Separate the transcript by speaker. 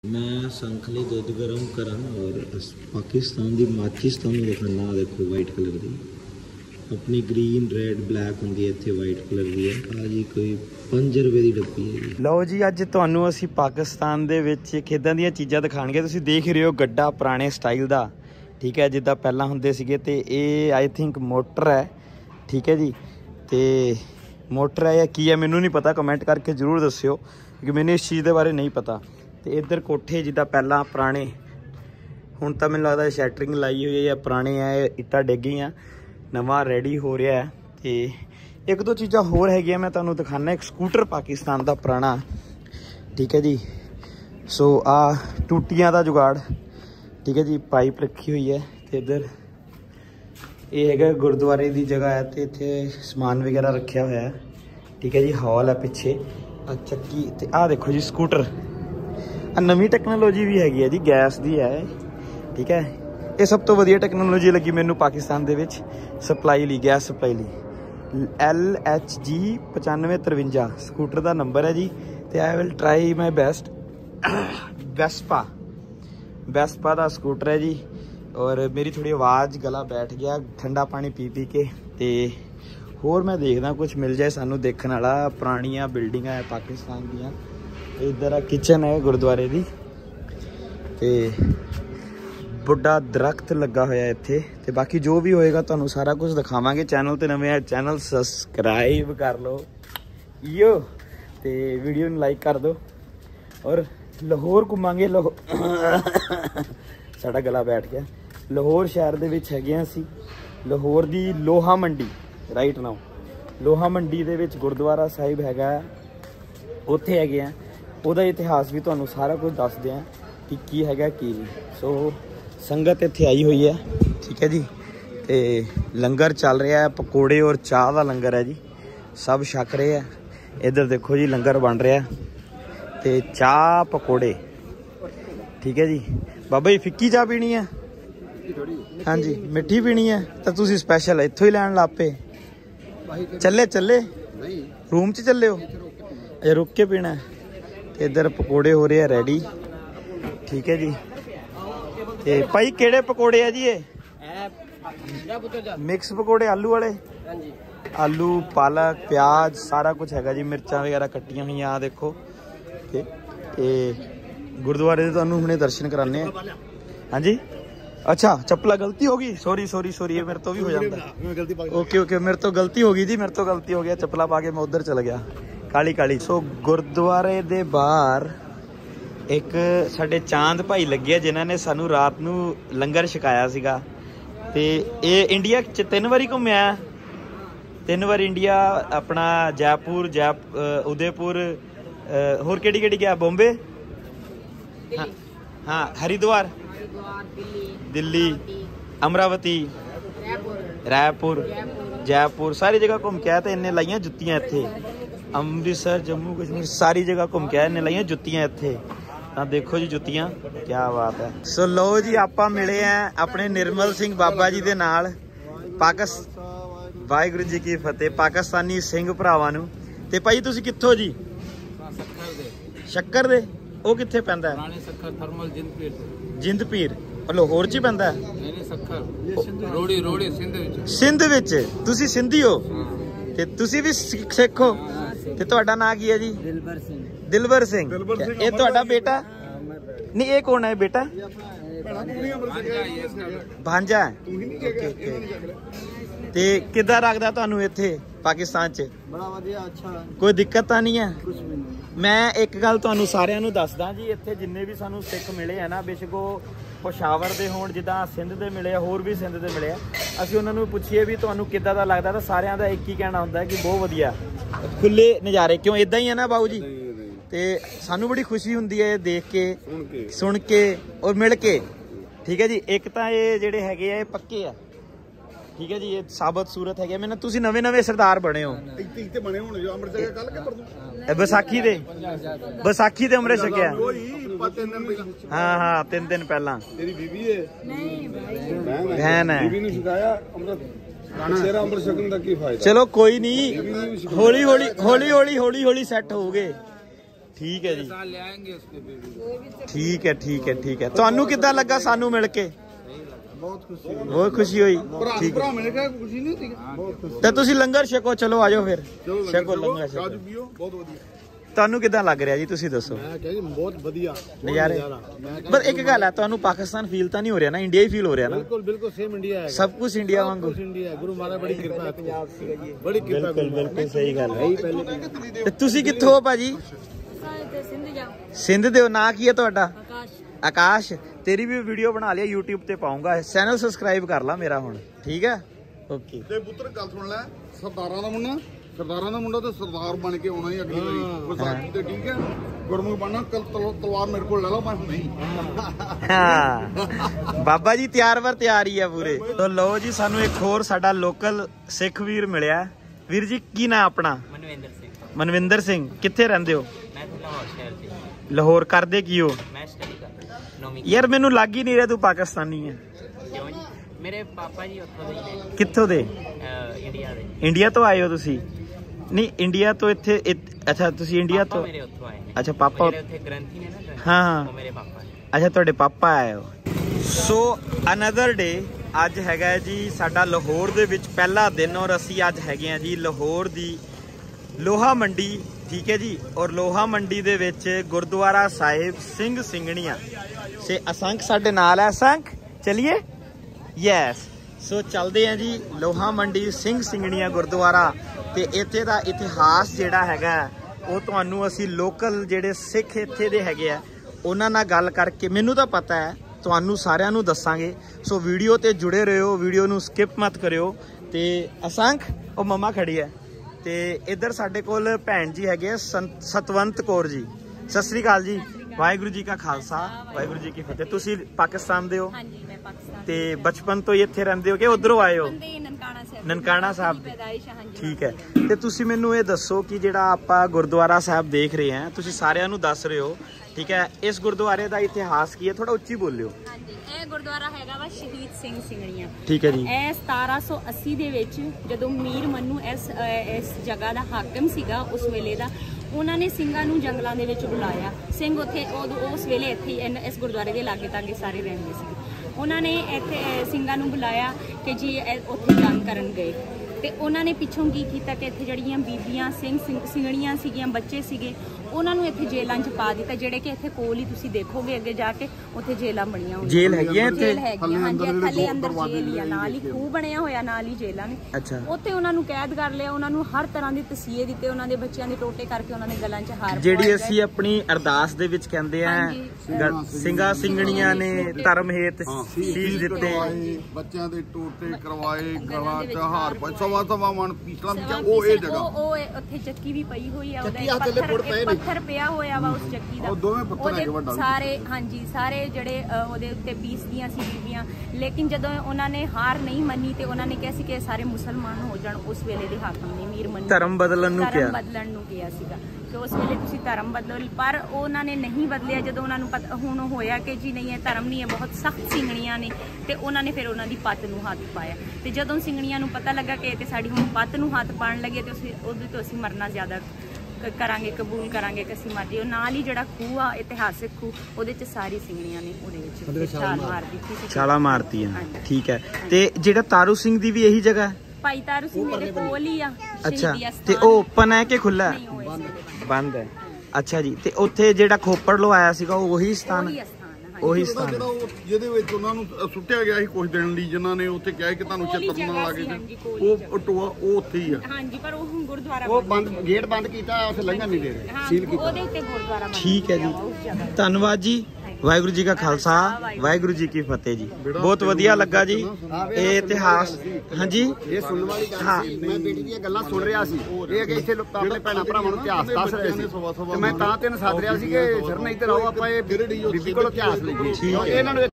Speaker 1: मैं संखली दूध गर्म करा और पाकिस्तान की माचिस तुहानू दिखाना। देखो वाइट कलर की अपनी ग्रीन रेड ब्लैक होंगी है, इत्थे वाइट कलर की है। आ जी कोई 5 रुपए की डब्बी है जी। लो जी अज तुहानू असी पाकिस्तान दे विच किदां दीयां चीज़ां दिखाणगे। तुसीं देख रहे हो गड्ढा पुराने स्टाइल दा, ठीक है, जिद्दां पहलां हुंदे सीगे। ते ये आई थिंक मोटर है, ठीक है जी। ते मोटर है या की है मैनू नहीं पता, कमेंट करके जरूर दस्सिओ क्योंकि मैंने इस चीज़ के बारे नहीं पता। तो इधर कोठे जिद्दां पहलां पुराने, हुण तां मैनूं लगदा शैटरिंग लाई हुई है या पुराने है, इट्टां डिग गईयां, नवां रेडी हो रहा है। तो एक दो चीज़ां होर हैगियां मैं तुहानूं दिखाना। एक स्कूटर पाकिस्तान का पुराना, ठीक है जी। सो आ टूटियां का जुगाड़, ठीक है जी, पाइप रखी हुई है। तो इधर ये है गुरुद्वारे की जगह है, तो इत्थे समान वगैरह रखा हुआ है, ठीक है जी। हॉल है पिछे, चक्की। तो आ देखो जी स्कूटर, नवी टैक्नोलॉजी भी हैगी है जी, गैस की है, ठीक है। ये सब तो वधिया टैक्नोलॉजी लगी मैनू पाकिस्तान दे विच सप्लाई ली, गैस सप्लाई ली। LHG 9553 स्कूटर का नंबर है जी। तो I will try my best. Vespa का स्कूटर है जी। और मेरी थोड़ी आवाज़ गला बैठ गया ठंडा पानी पी पी के। ते होर मैं देखदा कुछ मिल जाए सानू देखने वाला। पुरानियां बिल्डिंगां है पाकिस्तान दियां। इधर आ किचन है गुरुद्वारे दी, ते बड़ा दरख्त लगा होया इत्थे। ते बाकी जो भी होएगा तुहानू सारा कुछ दिखावांगे। चैनल ते नवे है, चैनल सबसक्राइब कर लो यो, ते वीडियो नू लाइक कर दो। और लाहौर घुमांगे। साडा गला बैठ गया। लाहौर शहर दे विच हैगे असीं। लाहौर दी लोहा मंडी राइट नाउ, लोहा मंडी दे विच गुरुद्वारा साहिब हैगा, उत्थे हैगे आ। ਉਹਦਾ इतिहास भी तुहानू सारा कुछ दसदे हैं कि की हैगा की नहीं। सो संगत इत्थे आई हुई है, ठीक है जी। ते लंगर चल रहा है, पकौड़े और चाह का लंगर है जी, सब छक रहे हैं। इधर देखो जी लंगर बन रहा है, ते चाह पकौड़े, ठीक है जी। बाबा जी फिक्की चाह पीनी है? हाँ जी मिठी पीनी है, तो तुसीं स्पैशल इत्थों ही लैन लग पे। चले रूम च चले हो? अच्छा रुक के पीना है। इधर पकौड़े हो रहे हैं रेडी, ठीक है जी। ते भाई केड़े पकौड़े है जी ये? मिक्स पकौड़े आलू वाले? आलू पालक प्याज सारा कुछ हैगा जी, मिर्चा वगैरह कट्टियां हुई आ देखो। ते गुरुद्वारे दे तुहानू हुणे दर्शन कराने हैं। हाँ जी अच्छा चप्पला गलती होगी, सॉरी मेरे तो भी हो जाता। ओके मेरे तो गलती होगी जी, मेरे तो गलती हो गया, चप्पला पा के मैं उधर चल गया काली। सो गुरुद्वारे दे बाहर एक साडे चांद भाई लगे जिन्हों ने सानू रात नू लंगर छकाया सीगा। ते ये इंडिया च 3 बारी घूमया, 3 बार इंडिया, अपना जयपुर उदयपुर, होर केड़ी गया? बॉम्बे, हाँ हरिद्वार, दिल्ली, अमरावती, रायपुर, जयपुर, सारी जगह घूम के आया। तो इन्हें लाइया जुत्तियां इत्थे, अमृतसर जम्मू कश्मीर सारी जगह घूम के आए, इन्हें लाइया जुत्तियां इत्थे। तो देखो जी जुत्तियां, क्या बात है। सो लो जी आपां मिले हैं अपने निर्मल सिंह बाबा जी दे नाल। वाहिगुरू जी की फतेह। पाकिस्तानी सिंह भरावां नू। ते भाई तुसीं कित्थों जी? शक्कर दे? ਉਹ ਕਿੱਥੇ ਪੈਂਦਾ ਹੈ? ਥਰਮਲ ਜਿੰਦ ਪੀਰ ਲਾਹੌਰ 'ਚ ਹੀ ਪੈਂਦਾ ਹੈ? ਨਹੀਂ ਰੋੜੀ ਸਿੰਧ ਵਿੱਚ। ਤੁਸੀਂ ਸਿੰਧੀ ਹੋ ਤੇ ਤੁਸੀਂ ਵੀ ਸਿੱਖ ਹੋ? ਤੇ ਤੁਹਾਡਾ ਨਾਂ ਕੀ ਹੈ ਜੀ? ਦਿਲਬਰ ਸਿੰਘ। ਇਹ ਤੁਹਾਡਾ ਬੇਟਾ? ਨਹੀਂ ਇਹ ਕੌਣ ਹੈ ਬੇਟਾ? भांजा है। ते किद्दां लगदा तुहानू इत्थे पाकिस्तान च? बड़ा वधिया, अच्छा, कोई दिक्कत तां नहीं है? कुछ भी नहीं। मैं एक गल तुहानू सारिआं नू दसदा जी, इत्थे जिन्ने भी सानू सिख मिले है ना, बेशक वो पेशावर दे होण, जिद्दां सिंध दे मिले, होर भी सिंध दे मिले, असीं उन्हां नू पुछीए भी तुहानू किद्दां दा लगदा, तां सारिआं दा एक ही कहना हुंदा है कि बहुत वधिया, खुले नज़ारे। क्यों इदां ही है ना बाबू जी? ते सानू बड़ी खुशी हुंदी है देख के, सुन के और मिल के, ठीक है जी। एक तो ये जेडे हैगे आ पक्के है, ठीक है जी, ये साबत सूरत है। मैंने तुसी नवे सरदार बने हो बैसाखी दे अमृत छकिया? हाँ 3 दिन पहला बहन है। चलो कोई नहीं, हौली हौली सैट हो गए। ठीक है जी,
Speaker 2: ले आएंगे उसके भी।
Speaker 1: ठीक है ठीक है ठीक है। ਤੁਹਾਨੂੰ ਕਿੱਦਾਂ ਲੱਗਾ ਸਾਨੂੰ ਮਿਲ ਕੇ?
Speaker 2: बहुत खुशी,
Speaker 1: ਬਹੁਤ ਖੁਸ਼ੀ ਹੋਈ। ਠੀਕ ਹੈ,
Speaker 2: मैंने कहा खुशी नहीं थी, बहुत खुशी।
Speaker 1: ਤੇ ਤੁਸੀਂ ਲੰਗਰ ਛਕੋ, ਚਲੋ ਆਜੋ ਫਿਰ ਛਕੋ ਲੰਗਰ ਛਕੋ।
Speaker 2: बहुत बढ़िया।
Speaker 1: ਤੁਹਾਨੂੰ ਕਿੱਦਾਂ ਲੱਗ ਰਿਹਾ ਜੀ, ਤੁਸੀਂ ਦੱਸੋ।
Speaker 2: मैं कह जी बहुत बढ़िया
Speaker 1: ਨਜ਼ਾਰੇ। ਪਰ ਇੱਕ ਗੱਲ ਹੈ, ਤੁਹਾਨੂੰ ਪਾਕਿਸਤਾਨ ਫੀਲ ਤਾਂ ਨਹੀਂ ਹੋ ਰਿਹਾ ਨਾ, ਇੰਡੀਆ ਹੀ ਫੀਲ ਹੋ ਰਿਹਾ ਨਾ?
Speaker 2: बिल्कुल बिल्कुल सेम इंडिया है,
Speaker 1: सब कुछ इंडिया वांगू।
Speaker 2: इंडिया है। गुरु महाराज बड़ी कृपा है, बड़ी कृपा।
Speaker 1: ਬਿਲਕੁਲ ਬਿਲਕੁਲ ਸਹੀ ਗੱਲ ਹੈ। ਤੇ ਤੁਸੀਂ ਕਿੱਥੋਂ ਹੋ ਭਾਜੀ? ਸਿੰਧ ਦੇ ਹੋ। ਨਾਂ ਕੀ ਹੈ ਤੁਹਾਡਾ? ਆਕਾਸ਼। ਤੇਰੀ ਵੀ ਵੀਡੀਓ ਬਣਾ ਲਿਆ, YouTube ਤੇ ਪਾਉਂਗਾ, ਚੈਨਲ ਸਬਸਕ੍ਰਾਈਬ ਕਰ ਲਾ ਮੇਰਾ ਹੁਣ, ਠੀਕ ਹੈ? ਓਕੇ।
Speaker 2: ਤੇ ਪੁੱਤਰ ਗੱਲ ਸੁਣ ਲੈ, ਸਰਦਾਰਾਂ ਦਾ ਮੁੰਡਾ ਤੇ ਸਰਦਾਰ ਬਣ ਕੇ ਆਉਣਾ ਹੀ ਅਗਲੀ ਵਾਰੀ ਵਿਸਾਖੀ ਤੇ, ਠੀਕ ਹੈ? ਗੁਰਮੁਖ ਬਣਨਾ, ਕੱਲ ਤਲਵਾਰ ਮੇਰੇ ਕੋਲ ਲੈ ਲਓ, ਮੈਂ ਨਹੀਂ।
Speaker 1: ਹਾਂ ਬਾਬਾ ਜੀ ਤਿਆਰ ਵਰ ਤਿਆਰ ਹੀ ਆ ਪੂਰੇ। ਤੋ ਲਓ ਜੀ, ਸਾਨੂੰ ਇੱਕ ਹੋਰ ਸਾਡਾ ਲੋਕਲ ਸਿੱਖ ਵੀਰ ਮਿਲਿਆ। ਵੀਰ ਜੀ ਕੀ ਨਾਂ ਆਪਣਾ?
Speaker 3: ਮਨਵਿੰਦਰ ਸਿੰਘ।
Speaker 1: ਮਨਵਿੰਦਰ ਸਿੰਘ। ਕਿੱਥੇ ਰਹਿੰਦੇ ਹੋ?
Speaker 3: ਮੈਂ ਲਾਹੌਰ ਸ਼ਹਿਰ ਚ।
Speaker 1: ਲਾਹੌਰ। ਕਰਦੇ ਕੀ ਹੋ?
Speaker 3: ਮੈਂ ਸਟੱਡੀ ਕਰਦਾ 9ਵੀਂ।
Speaker 1: ਯਾਰ ਮੈਨੂੰ ਲੱਗ ਹੀ ਨਹੀਂ ਰਿਹਾ ਤੂੰ ਪਾਕਿਸਤਾਨੀ ਹੈ।
Speaker 3: ਕਿਉਂ ਜੀ? ਮੇਰੇ ਪਾਪਾ ਜੀ ਉੱਥੋਂ ਦੇ ਨੇ।
Speaker 1: ਕਿੱਥੋਂ ਦੇ?
Speaker 3: ਇੰਡੀਆ ਦੇ।
Speaker 1: ਇੰਡੀਆ ਤੋਂ ਆਏ ਹੋ ਤੁਸੀਂ? ਨਹੀਂ ਇੰਡੀਆ ਤੋਂ ਇੱਥੇ ਅੱਛਾ ਤੁਸੀਂ ਇੰਡੀਆ ਤੋਂ?
Speaker 3: ਮੇਰੇ ਉੱਥੋਂ ਆਏ ਨੇ।
Speaker 1: ਅੱਛਾ ਪਾਪਾ।
Speaker 3: ਮੇਰੇ ਉੱਥੇ ਗ੍ਰੰਥੀ ਨੇ ਨਾ,
Speaker 1: ਹਾਂ
Speaker 3: ਉਹ ਮੇਰੇ ਪਾਪਾ ਨੇ।
Speaker 1: ਅੱਛਾ ਤੁਹਾਡੇ ਪਾਪਾ ਆਏ ਹੋ। ਸੋ ਅਨਦਰ ਡੇ ਅੱਜ ਹੈਗਾ ਜੀ ਸਾਡਾ ਲਾਹੌਰ ਦੇ ਵਿੱਚ ਪਹਿਲਾ ਦਿਨ, ਔਰ ਅਸੀਂ ਅੱਜ ਹੈਗੇ ਆ ਜੀ ਲਾਹੌਰ ਦੀ ਲੋਹਾ ਮੰਡੀ, ਠੀਕ ਹੈ ਜੀ। ਔਰ ਲੋਹਾ ਮੰਡੀ ਦੇ ਵਿੱਚ ਗੁਰਦੁਆਰਾ ਸਾਹਿਬ ਸਿੰਘ ਸਿੰਘਣੀਆਂ ਸੇ ਅਸੰਖ ਸਾਡੇ ਨਾਲ ਹੈ। ਅਸੰਖ ਚਲਿਏ, ਯੈਸ। ਸੋ ਚੱਲਦੇ ਆ ਜੀ ਲੋਹਾ ਮੰਡੀ ਸਿੰਘ ਸਿੰਘਣੀਆਂ ਗੁਰਦੁਆਰਾ, ਤੇ ਇੱਥੇ ਦਾ ਇਤਿਹਾਸ ਜਿਹੜਾ ਹੈਗਾ ਉਹ ਤੁਹਾਨੂੰ ਅਸੀਂ ਲੋਕਲ ਜਿਹੜੇ ਸਿੱਖ ਇੱਥੇ ਦੇ ਹੈਗੇ ਆ ਉਹਨਾਂ ਨਾਲ ਗੱਲ ਕਰਕੇ, ਮੈਨੂੰ ਤਾਂ ਪਤਾ ਹੈ, ਤੁਹਾਨੂੰ ਸਾਰਿਆਂ ਨੂੰ ਦੱਸਾਂਗੇ। ਸੋ ਵੀਡੀਓ ਤੇ ਜੁੜੇ ਰਹੋ, ਵੀਡੀਓ ਨੂੰ ਸਕਿਪ ਮਤ ਕਰਿਓ। ਤੇ ਅਸੰਖ ਉਹ ਮੰਮਾ ਖੜੀ ਹੈ, ਤੇ ਇੱਧਰ ਸਾਡੇ ਕੋਲ ਭੈਣ ਜੀ ਹੈਗੇ ਸਤਵੰਤ ਕੌਰ ਜੀ। ਸਤਿ ਸ੍ਰੀ ਅਕਾਲ ਜੀ। ਵਾਹਿਗੁਰੂ ਜੀ ਕਾ ਖਾਲਸਾ, ਵਾਹਿਗੁਰੂ ਜੀ ਕੀ ਫਤਿਹ। ਤੁਸੀਂ ਪਾਕਿਸਤਾਨ ਦੇ ਹੋ?
Speaker 4: ਹਾਂਜੀ ਮੈਂ ਪਾਕਿਸਤਾਨ।
Speaker 1: ਤੇ ਬਚਪਨ ਤੋਂ ਹੀ ਇੱਥੇ ਰਹਿੰਦੇ ਹੋ ਕਿ ਉਧਰੋਂ ਆਏ ਹੋ? ਨਨਕਾਣਾ ਸਾਹਿਬ। ਠੀਕ ਹੈ। ਤੇ ਤੁਸੀਂ ਮੈਨੂੰ ਇਹ ਦੱਸੋ ਕਿ ਜਿਹੜਾ ਆਪਾਂ ਗੁਰਦੁਆਰਾ ਸਾਹਿਬ ਦੇਖ ਰਹੇ ਹਾਂ, ਤੁਸੀਂ ਸਾਰਿਆਂ ਨੂੰ ਦੱਸ ਰਹੇ ਹੋ, ਠੀਕ ਹੈ? ਇਸ ਗੁਰਦੁਆਰੇ ਦਾ ਇਤਿਹਾਸ ਕੀ ਹੈ? ਥੋੜਾ ਉੱਚੀ ਬੋਲਿਓ।
Speaker 4: ਹਾਂਜੀ, ਇਹ ਗੁਰਦੁਆਰਾ ਹੈਗਾ ਵਾ ਸ਼ਹੀਦ ਸਿੰਘ ਸਿੰਘਣੀਆਂ।
Speaker 1: ਠੀਕ ਹੈ ਜੀ।
Speaker 4: ਇਹ 1780 ਦੇ ਵਿੱਚ ਜਦੋਂ ਮੀਰ ਮੰਨੂ ਇਸ ਜਗ੍ਹਾ ਦਾ ਹਾਕਮ ਸੀਗਾ ਉਸ ਵੇਲੇ ਦਾ, ਉਹਨਾਂ ਨੇ ਸਿੰਘਾਂ ਨੂੰ ਜੰਗਲਾਂ ਦੇ ਵਿੱਚ ਬੁਲਾਇਆ। ਸਿੰਘ ਉੱਥੇ ਉਸ ਵੇਲੇ ਇੱਥੇ ਇਸ ਗੁਰਦੁਆਰੇ ਦੇ ਲਾਗੇ ਤਾਗੇ ਸਾਰੇ ਰਹਿੰਦੇ ਸੀ। ਉਹਨਾਂ ਨੇ ਇੱਥੇ ਸਿੰਘਾਂ ਨੂੰ ਬੁਲਾਇਆ ਕਿ ਜੀ ਉੱਥੇ ਜੰਗ ਕਰਨ ਗਏ, ਤੇ ਉਹਨਾਂ ਨੇ ਪਿੱਛੋਂ ਕੀ ਕੀਤਾ ਕਿ ਇੱਥੇ ਜਿਹੜੀਆਂ ਬੀਬੀਆਂ ਸਿੰਘਣੀਆਂ ਸੀਗੀਆਂ, ਬੱਚੇ ਸੀਗੇ, ਉਹਨਾਂ ਨੂੰ ਇੱਥੇ ਜੇਲਾਂ 'ਚ ਪਾ ਦਿੱਤਾ, ਜਿਹੜੇ ਕਿ ਇੱਥੇ ਕੋਲ ਹੀ ਤੁਸੀਂ ਦੇਖੋਗੇ ਅੱਗੇ ਜਾ ਕੇ ਉੱਥੇ ਜੇਲਾਂ ਬਣੀਆਂ ਹੋਈਆਂ।
Speaker 1: ਜੇਲ੍ਹ ਹੈਗੀ ਹੈ ਇੱਥੇ?
Speaker 4: ਜੇਲ੍ਹ ਹੈਗੀ, ਹਾਂਜੀ। ਥੱਲੇ ਅੰਦਰ ਜੇਲ੍ਹ ਹੀ ਆ, ਨਾਲ ਹੀ ਖੂਹ ਬਣਿਆ ਹੋਇਆ, ਨਾਲ ਹੀ ਜੇਲਾਂ ਨੇ।
Speaker 1: ਅੱਛਾ।
Speaker 4: ਉੱਥੇ ਉਹਨਾਂ ਨੂੰ ਕੈਦ ਕਰ ਲਿਆ, ਉਹਨਾਂ ਨੂੰ ਹਰ ਤਰ੍ਹਾਂ ਦੀ ਤਸੀਹੇ ਦਿੱਤੇ, ਉਹਨਾਂ ਦੇ ਬੱਚਿਆਂ ਦੇ ਟੋਟੇ ਕਰਕੇ ਉਹਨਾਂ ਦੇ ਗਲਾਂ 'ਚ ਹਾਰ,
Speaker 1: ਜਿਹੜੀ ਅਸੀਂ ਆਪਣੀ ਅਰਦਾਸ ਦੇ ਵਿੱਚ ਕਹਿੰਦੇ ਆ, ਸਿੰਘਾਂ ਸਿੰਘਣੀਆਂ ਨੇ ਧਰਮ ਹੇਤ ਸੀਸ ਦਿੱਤੇ,
Speaker 2: ਬੱਚਿਆਂ ਦੇ ਟੋਟੇ ਕਰਵਾਏ, ਗਲਾਂ 'ਚ ਹਾਰ ਪਾਏ, ਸਵਾ ਮਣ ਪੀਤਲਾਂ ਵਿੱਚ। ਉਹ ਇਹ ਜਗ੍ਹਾ
Speaker 4: ਉਹ ਉੱਥੇ ਚੱਕੀ ਵੀ ਪਈ ਹੋਈ ਆ, ਉਹਦਾ ਪੱਥਰ ਪਿਆ ਹੋਇਆ ਵਾ ਉਸ ਚੱਕੀ ਦਾ।
Speaker 2: ਉਹ ਦੋਵੇਂ ਪੱਥਰ ਹੈਗੇ ਵੱਡਾ
Speaker 4: ਸਾਰੇ, ਹਾਂਜੀ, ਸਾਰੇ ਜਿਹੜੇ ਉਹਦੇ ਉੱਤੇ ਪੀਸਦੀਆਂ ਸੀ ਬੀਬੀਆਂ। ਲੇਕਿਨ ਜਦੋਂ ਉਹਨਾਂ ਨੇ ਹਾਰ ਨਹੀਂ ਮੰਨੀ ਤੇ ਉਹਨਾਂ ਨੇ ਕਿਹਾ ਸੀ ਕਿ ਸਾਰੇ ਮੁਸਲਮਾਨ ਹੋ ਜਾਣ, ਉਸ ਵੇਲੇ ਦੇ ਹਾਕਮ ਨੇ ਮੀਰ ਮੰਨੂ
Speaker 1: ਧਰਮ ਬਦਲਣ ਨੂੰ ਕਿਹਾ
Speaker 4: ਸੀਗਾ ਕਿ ਉਸ ਵੇਲੇ ਤੁਸੀਂ ਧਰਮ ਬਦਲੋ, ਪਰ ਉਹਨਾਂ ਨੇ ਨਹੀਂ ਬਦਲਿਆ। ਜਦੋਂ ਉਹਨਾਂ ਨੂੰ ਹੁਣ ਹੋਇਆ ਕਿ ਜੀ ਨਹੀਂ, ਇਹ ਧਰਮ ਨਹੀਂ ਹੈ, ਬਹੁਤ ਸਖਤ ਸਿੰਘਣੀਆਂ ਨੇ, ਤੇ ਉਹਨਾਂ ਨੇ ਫਿਰ ਉਹਨਾਂ ਦੀ ਪੱਤ ਨੂੰ ਹੱਥ ਪਾਇਆ। ਤੇ ਜਦੋਂ ਸਿੰਘਣੀਆਂ ਨੂੰ ਪਤਾ ਲੱਗਾ ਕਿ ਇਹ ਤੇ ਸਾਡੀ ਹੁਣ ਪੱਤ ਨੂੰ ਹੱਥ ਪਾਉਣ ਲੱਗੇ, ਤੇ ਉਹਦੇ ਤੋਂ ਅਸੀਂ ਮਰਨਾ ਜ਼ਿਆਦਾ ਕਰਾਂਗੇ, ਕਬੂਲ ਕਰਾਂਗੇ ਕਿ ਅਸੀਂ ਮਰ ਜਾਈਏ। ਨਾਲ ਹੀ ਜਿਹੜਾ ਖੂਹ ਆ, ਇਤਿਹਾਸਿਕ ਖੂਹ, ਉਹਦੇ 'ਚ ਸਾਰੀ ਸਿੰਘਣੀਆਂ ਨੇ ਉਹਦੇ ਵਿੱਚ ਛਾਲ ਮਾਰ ਦਿੱਤੀ ਸੀ,
Speaker 1: ਛਾਲਾਂ ਮਾਰਤੀਆਂ। ਠੀਕ ਹੈ। ਤੇ ਜਿਹੜਾ ਤਾਰੂ ਸਿੰਘ ਦੀ ਵੀ ਇਹੀ ਜਗ੍ਹਾ?
Speaker 4: ਭਾਈ ਤਾਰੂ ਸਿੰਘ ਮੇਰੇ ਕੋਲ ਹੀ ਆ।
Speaker 1: ਅੱਛਾ। ਤੇ ਉਹ ਓਪਨ ਹੈ ਕਿ ਖੁੱਲਾ? ਬੰਦ ਹੈ। ਅੱਛਾ ਜੀ। ਤੇ ਉੱਥੇ ਜਿਹੜਾ ਖੋਪੜ ਲਵਾਇਆ ਸੀਗਾ ਉਹ ਉਹੀ ਸਥਾਨ? ਉਹੀ ਸਥਾਨ
Speaker 2: ਜਿਹਦੇ ਵਿੱਚ ਉਹਨਾਂ ਨੂੰ ਸੁੱਟਿਆ ਗਿਆ ਸੀ ਕੁਝ ਦਿਨ ਲਈ, ਜਿਨ੍ਹਾਂ ਨੇ ਉੱਥੇ ਕਿਹਾ ਕਿ ਤੁਹਾਨੂੰ ਚਿੱਤਰ ਨਾ ਲੱਗੇ, ਉਹ ਟੋਆ ਉਹ ਉੱਥੇ ਹੀ ਆ। ਹਾਂਜੀ, ਪਰ ਉਹ ਗੁਰਦੁਆਰਾ ਉਹ ਬੰਦ, ਗੇਟ ਬੰਦ ਕੀਤਾ, ਉੱਥੇ ਲੰਘਣ ਨਹੀਂ ਦੇ ਰਹੇ, ਸੀਲ ਕੀਤਾ। ਉਹਦੇ ਉੱਤੇ ਗੁਰਦੁਆਰਾ।
Speaker 1: ਠੀਕ ਹੈ ਜੀ, ਧੰਨਵਾਦ ਜੀ। ਵਾਹਿਗੁਰੂ ਜੀ ਕਾ ਖਾਲਸਾ, ਵਾਹਿਗੁਰੂ ਜੀ ਕੀ ਫਤਿਹ ਜੀ। ਬਹੁਤ ਵਧੀਆ ਲੱਗਾ ਜੀ ਇਹ ਇਤਿਹਾਸ। ਹਾਂਜੀ,
Speaker 2: ਇਹ ਸੁਣਨ ਵਾਲੀ ਗੱਲ ਸੀ। ਮੈਂ ਬੇਟੀ ਦੀਆਂ ਗੱਲਾਂ ਸੁਣ ਰਿਹਾ ਸੀ, ਇਹ ਕਿ ਇੱਥੇ ਲੋਕ ਆਪਣੇ ਭੈਣਾਂ ਭਰਾਵਾਂ ਨੂੰ ਇਤਿਹਾਸ ਦੱਸ ਰਹੇ ਸੀ, ਤੇ ਮੈਂ ਤਾਂ ਤੈਨੂੰ ਸੱਦ ਰਿਹਾ ਸੀ ਕਿ ਸਰ ਨੇ ਇੱਧਰ ਆਓ, ਆਪਾਂ ਇਹ ਬੀਬੀ ਕੋਲ ਇਤਿਹਾਸ ਲਈਏ। ਇਹਨਾਂ ਨੂੰ